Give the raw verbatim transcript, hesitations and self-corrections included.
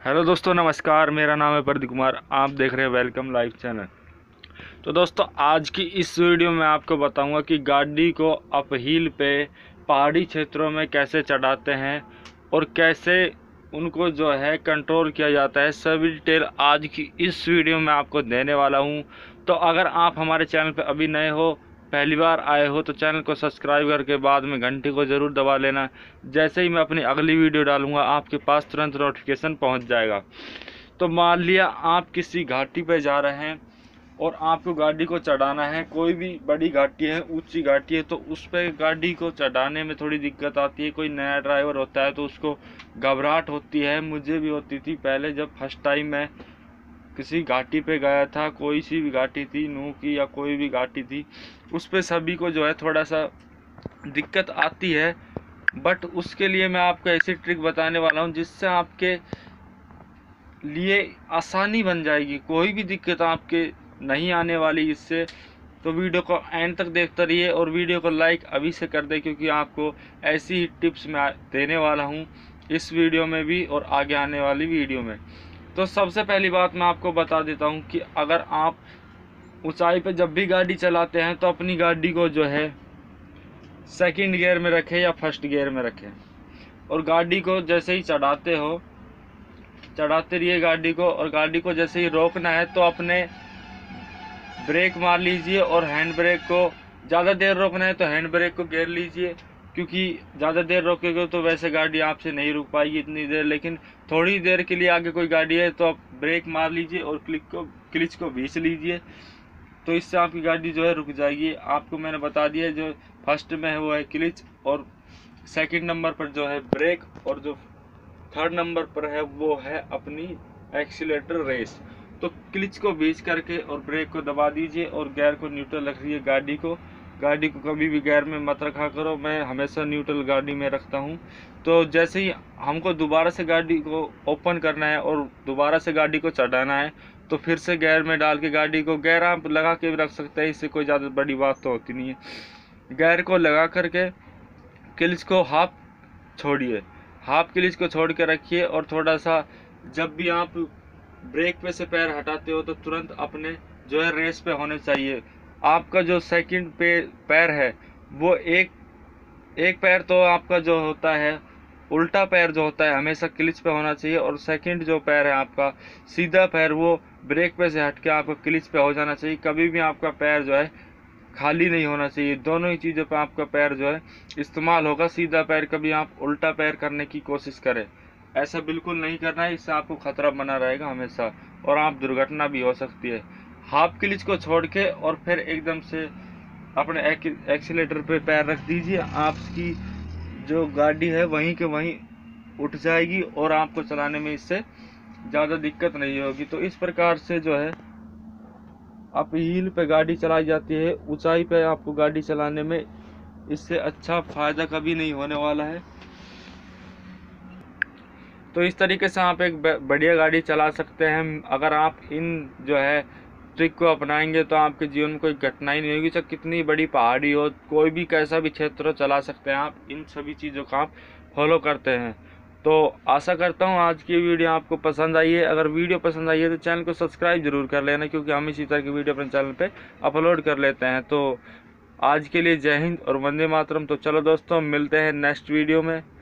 Hello दोस्तों, नमस्कार। मेरा नाम है प्रदीप कुमार। आप देख रहे हैं वेलकम लाइव चैनल। तो दोस्तों, आज की इस वीडियो में आपको बताऊंगा कि गाड़ी को अपहिल पे पहाड़ी क्षेत्रों में कैसे चढ़ाते हैं और कैसे उनको जो है कंट्रोल किया जाता है। सभी डिटेल आज की इस वीडियो में आपको देने वाला हूं। तो अगर आप हमारे चैनल पर अभी नए हो, पहली बार आए हो, तो चैनल को सब्सक्राइब करके बाद में घंटी को ज़रूर दबा लेना। जैसे ही मैं अपनी अगली वीडियो डालूंगा आपके पास तुरंत नोटिफिकेशन पहुंच जाएगा। तो मान लिया आप किसी घाटी पे जा रहे हैं और आपको गाड़ी को चढ़ाना है, कोई भी बड़ी घाटी है, ऊंची घाटी है, तो उस पर गाड़ी को चढ़ाने में थोड़ी दिक्कत आती है। कोई नया ड्राइवर होता है तो उसको घबराहट होती है। मुझे भी होती थी पहले, जब फर्स्ट टाइम मैं किसी घाटी पे गया था। कोई सी भी घाटी थी, नूह की या कोई भी घाटी थी, उस पर सभी को जो है थोड़ा सा दिक्कत आती है। बट उसके लिए मैं आपको ऐसी ट्रिक बताने वाला हूँ जिससे आपके लिए आसानी बन जाएगी। कोई भी दिक्कत आपके नहीं आने वाली इससे। तो वीडियो को एंड तक देखते रहिए और वीडियो को लाइक अभी से कर दे, क्योंकि आपको ऐसी ही टिप्स मैं देने वाला हूँ इस वीडियो में भी और आगे आने वाली वीडियो में। तो सबसे पहली बात मैं आपको बता देता हूँ कि अगर आप ऊंचाई पे जब भी गाड़ी चलाते हैं तो अपनी गाड़ी को जो है सेकंड गियर में रखें या फर्स्ट गियर में रखें, और गाड़ी को जैसे ही चढ़ाते हो चढ़ाते रहिए गाड़ी को। और गाड़ी को जैसे ही रोकना है तो अपने ब्रेक मार लीजिए, और हैंड ब्रेक को ज़्यादा देर रोकना है तो हैंड ब्रेक को घेर लीजिए, क्योंकि ज़्यादा देर रोकेंगे तो वैसे गाड़ी आपसे नहीं रुक पाएगी इतनी देर। लेकिन थोड़ी देर के लिए आगे कोई गाड़ी है तो आप ब्रेक मार लीजिए और क्लिक को क्लिच को भींच लीजिए, तो इससे आपकी गाड़ी जो है रुक जाएगी। आपको मैंने बता दिया, जो फर्स्ट में है वो है क्लिच, और सेकंड नंबर पर जो है ब्रेक, और जो थर्ड नंबर पर है वो है अपनी एक्सीलेटर रेस। तो क्लिच को बीच करके और ब्रेक को दबा दीजिए और गियर को न्यूट्रल रखिए। गाड़ी को गाड़ी को कभी भी गियर में मत रखा करो। मैं हमेशा न्यूट्रल गाड़ी में रखता हूं। तो जैसे ही हमको दोबारा से गाड़ी को ओपन करना है और दोबारा से गाड़ी को चढ़ाना है, तो फिर से गियर में डाल के गाड़ी को, गियर आप लगा के भी रख सकते हैं, इससे कोई ज़्यादा बड़ी बात तो होती नहीं है। गियर को लगा करके क्लिच को हाफ छोड़िए, हाफ क्लिच को छोड़ के रखिए। और थोड़ा सा जब भी आप ब्रेक पे से पैर हटाते हो तो तुरंत अपने जो है रेस पे होने चाहिए। आपका जो सेकंड पे पैर है वो एक एक पैर तो आपका जो होता है उल्टा पैर जो होता है हमेशा क्लिच पे होना चाहिए, और सेकंड जो पैर है आपका सीधा पैर वो ब्रेक पे से हट के आपका क्लिच पे हो जाना चाहिए। कभी भी आपका पैर जो है खाली नहीं होना चाहिए। दोनों ही चीज़ों पे आपका पैर जो है इस्तेमाल होगा। सीधा पैर कभी आप उल्टा पैर करने की कोशिश करें, ऐसा बिल्कुल नहीं करना है। इससे आपको खतरा बना रहेगा हमेशा, और आप दुर्घटना भी हो सकती है। हाफ क्लिच को छोड़ के और फिर एकदम से अपने एक्सीलेटर पे पैर रख दीजिए। आपकी जो गाड़ी है वहीं के वहीं उठ जाएगी और आपको चलाने में इससे ज़्यादा दिक्कत नहीं होगी। तो इस प्रकार से जो है अपहिल पे गाड़ी चलाई जाती है। ऊंचाई पे आपको गाड़ी चलाने में इससे अच्छा फ़ायदा कभी नहीं होने वाला है। तो इस तरीके से आप एक बढ़िया गाड़ी चला सकते हैं। अगर आप इन जो है ट्रिक को अपनाएंगे तो आपके जीवन में कोई घटना ही नहीं होगी। चाहे कितनी बड़ी पहाड़ी हो, कोई भी कैसा भी क्षेत्र हो, चला सकते हैं आप। इन सभी चीज़ों का आप फॉलो करते हैं। तो आशा करता हूँ आज की वीडियो आपको पसंद आई है। अगर वीडियो पसंद आई है तो चैनल को सब्सक्राइब जरूर कर लेना, क्योंकि हम इसी तरह की वीडियो अपने चैनल पे अपलोड कर लेते हैं। तो आज के लिए जय हिंद और वंदे मातरम। तो चलो दोस्तों, मिलते हैं नेक्स्ट वीडियो में।